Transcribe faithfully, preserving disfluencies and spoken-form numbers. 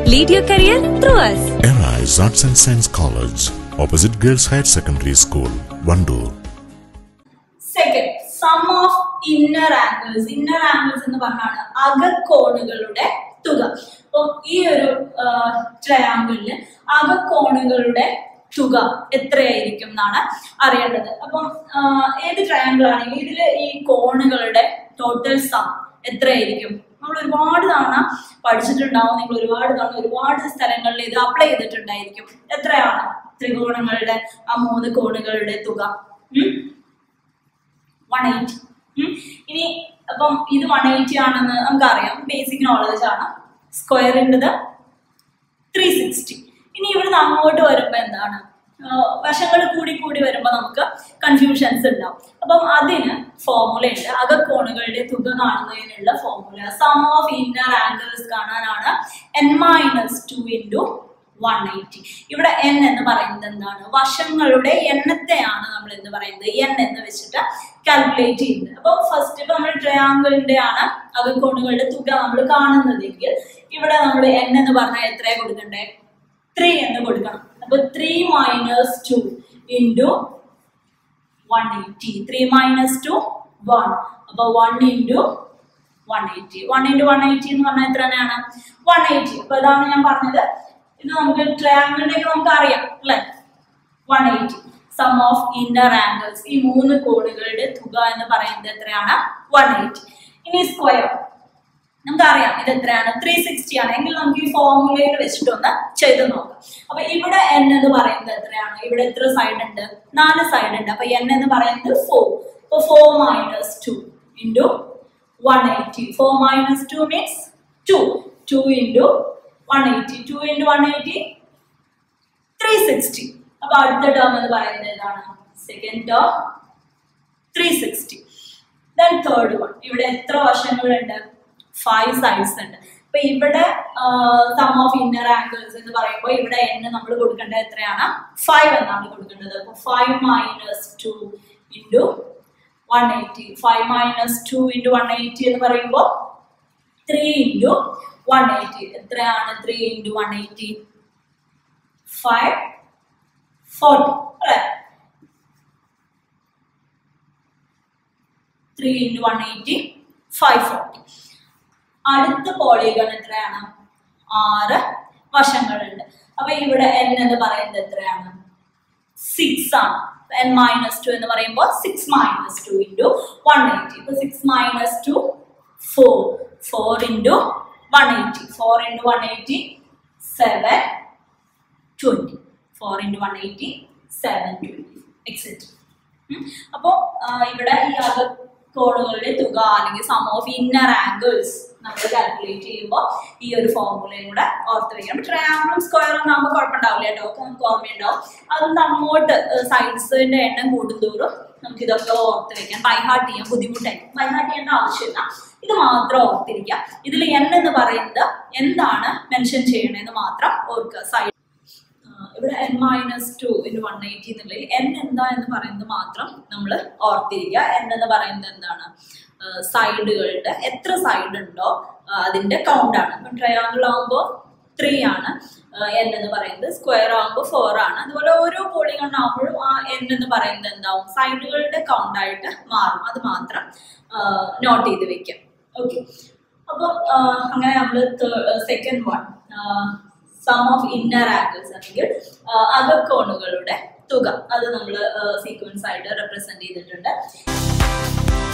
Lead your career through us. Arise Arts and Science College, opposite Girls Higher Secondary School, Vandoor. Second, sum of inner angles. Inner angles എന്ന് പറഞ്ഞാണ് അകക്കോണുകളുടെ തുക. അപ്പോൾ ഈ ഒരു ട്രയാങ്കിളില് അകക്കോണുകളുടെ തുക എത്രയായിരിക്കും എന്നാണ് അറിയേണ്ടത്. അപ്പം ഏത് ട്രയാങ്കിൾ ആണെങ്കിൽ ഇതിൽ ഈ കോണുകളുടെ ടോട്ടൽ സം എത്രയായിരിക്കും? നമ്മൾ ഒരുപാട് തവണ പഠിച്ചിട്ടുണ്ടാവും, നിങ്ങൾ ഒരുപാട് തവണ ഒരുപാട് സ്ഥലങ്ങളിൽ ഇത് അപ്ലൈ ചെയ്തിട്ടുണ്ടായിരിക്കും. എത്രയാണ് ത്രികോണങ്ങളുടെ ആ മൂന്ന് കോണുകളുടെ തുക? One eighty. ഇനി അപ്പം ഇത് വൺ എയ്റ്റി ആണെന്ന് നമുക്കറിയാം, ബേസിക് നോളജ് ആണ്. സ്ക്വയറിൻ്റെത് ത്രീ സിക്സ്റ്റി. ഇനി ഇവിടുന്ന് അങ്ങോട്ട് വരുമ്പോൾ എന്താണ്, വശങ്ങൾ കൂടി കൂടി വരുമ്പോൾ നമുക്ക് കൺഫ്യൂഷൻസ് ഉണ്ടാവും. അപ്പം അതിന് ഫോർമുല ഉണ്ട്. അകക്കോണുകളുടെ തുക കാണുന്നതിനുള്ള formula sum of inner angles കാണാനാണ് N minus two into one eighty. ഇവിടെ എൻ എന്ന് പറയുന്നത് എന്താണ്? വശങ്ങളുടെ എണ്ണത്തെയാണ് നമ്മൾ എന്ന് പറയുന്നത് എൻ എന്ന് വെച്ചിട്ട് കാൽക്കുലേറ്റ് ചെയ്യുന്നത്. അപ്പൊ ഫസ്റ്റ് ഇപ്പൊ നമ്മൾ ട്രയാങ്കിളിന്റെ ആണ് അകക്കോണുകളുടെ തുക നമ്മൾ കാണുന്നതെങ്കിൽ ഇവിടെ നമ്മൾ എൻ എന്ന് പറഞ്ഞാൽ എത്രയാ കൊടുക്കണ്ടേ? ത്രീ എന്ന് കൊടുക്കണം. അപ്പൊ three minus two into one eighty. Three minus two one. അപ്പൊ one into one eighty. One into one eighty എന്ന് പറഞ്ഞാൽ എത്ര തന്നെയാണ്? One eighty. അപ്പൊ അതാണ് ഞാൻ പറഞ്ഞത്. ഇത് നമുക്ക് ട്രയാങ്കിളിന്റെ ഒക്കെ നമുക്ക് അറിയാം അല്ലെ? One eighty. Sum of inner angles, ഈ മൂന്ന് കോണുകളുടെ തുക എന്ന് പറയുന്നത് എത്രയാണ്? One eighty. ഇനി സ്ക്വയർ നമുക്കറിയാം ഇത് എത്രയാണ്? ത്രീ സിക്സ്റ്റി ആണ്. എങ്കിൽ നമുക്ക് ഈ ഫോർമുലയിൽ വെച്ചിട്ടൊന്ന് ചെയ്ത് നോക്കാം. അപ്പൊ ഇവിടെ എൻ എന്ന് പറയുന്നത് എത്രയാണ്? ഇവിടെ എത്ര സൈഡ് ഉണ്ട്? നാല് സൈഡ് ഉണ്ട്. അപ്പൊ എൻ എന്ന് പറയുന്നത് ഫോർ. അപ്പൊ four minus two into one eighty. Four minus two means two. Two into one eighty. Two into one eighty three sixty. അപ്പൊ അടുത്ത ടേം എന്ന് പറയുന്നത് ഏതാണ്? Second term three sixty. Then third one. ഇവിടെ എത്ര വശങ്ങളുണ്ട്? ഫൈവ് സൈഡ്സ് ഉണ്ട്. അപ്പൊ ഇവിടെ സം ഓഫ് ഇന്നർ ആംഗിൾസ് എന്ന് പറയുമ്പോൾ ഇവിടെ എൻ നമ്മൾ കൊടുക്കേണ്ടത് എത്രയാണ്? ഫൈവ് എന്നാണ് കൊടുക്കേണ്ടത്. അപ്പൊ five minus two into one eighty. Five minus two into one eighty എന്ന് പറയുമ്പോൾ ത്രീ ഇൻറ്റു വൺ എയ്റ്റി. എത്രയാണ് three into one eighty? Five forty അല്ലെ? Three into one eighty five forty. അടുത്ത പോളിഗൺ എത്രയാണ്? ആറ് വശങ്ങളുണ്ട്. അപ്പൊ ഇവിടെ എൻ എന്ന് പറയുന്നത് എത്രയാണ്? സിക്സ് ആണ്. എൻ മൈനസ് ടു എന്ന് പറയുമ്പോൾ six minus two into one eighty. ഇപ്പൊ six minus two four. Four into one eighty. Four into one eighty seven twenty. Four into one eighty seven twenty etcetera. അപ്പോ ഇവിടെ ഈ അക കോണുകളുടെ തുക അല്ലെങ്കിൽ സം ഓഫ് ഇന്നർ ആംഗിൾസ് നമ്മൾ calculate ചെയ്യുമ്പോൾ ഈ ഒരു ഫോർമുലയും കൂടെ ഓർത്ത് വെക്കണം. ട്രയാങ്കിളും സ്ക്വയറും ആകുമ്പോൾ കുഴപ്പമുണ്ടാവില്ല കേട്ടോ, ഒക്കെ നമുക്ക് ഓർമ്മയുണ്ടാവും. അതുകൊണ്ട് അങ്ങോട്ട് സൈഡ്സിന്റെ എണ്ണം കൂടുന്തോറും നമുക്ക് ഇതൊക്കെ ഓർത്ത് വെക്കാം. ബൈഹാർട്ട് ചെയ്യാൻ ബുദ്ധിമുട്ടായിരിക്കും. ബൈഹാർട്ട് ചെയ്യേണ്ട ആവശ്യമില്ല, ഇത് മാത്രം ഓർത്തിരിക്കാം. ഇതിൽ എൻ എന്ന് പറയുന്നത് എന്താണ് മെൻഷൻ ചെയ്യണമെന്ന് മാത്രം ഓർക്കുക. സൈഡ് ഇവിടെ N minus two into one eighty എന്നുള്ളത് എൻ എന്താ എന്ന് പറയുന്നത് മാത്രം നമ്മൾ ഓർത്തിരിക്കുക. എൻ എന്ന് പറയുന്നത് എന്താണ്? സൈഡുകളുടെ എത്ര സൈഡ് ഉണ്ടോ അതിന്റെ കൗണ്ട് ആണ്. ഇപ്പം ട്രയാങ്കിൾ ആകുമ്പോൾ ത്രീ ആണ് എൻ എന്ന് പറയുന്നത്, സ്ക്വയർ ആകുമ്പോൾ ഫോർ ആണ്. അതുപോലെ ഓരോ പോളിഗൺ ആകുമ്പോഴും ആ എൻ എന്ന് പറയുന്നത് എന്താവും? സൈഡുകളുടെ കൗണ്ട് ആയിട്ട് മാറും. അത് മാത്രം നോട്ട് ചെയ്ത് വെക്കാം. ഓക്കെ. അപ്പോൾ അങ്ങനെ നമ്മൾ second one sum of inner angles അല്ലെങ്കിൽ അകക്കോണുകളുടെ തുക അത് നമ്മൾ സീക്വൻസ് ആയിട്ട് റെപ്രസെന്റ് ചെയ്തിട്ടുണ്ട്.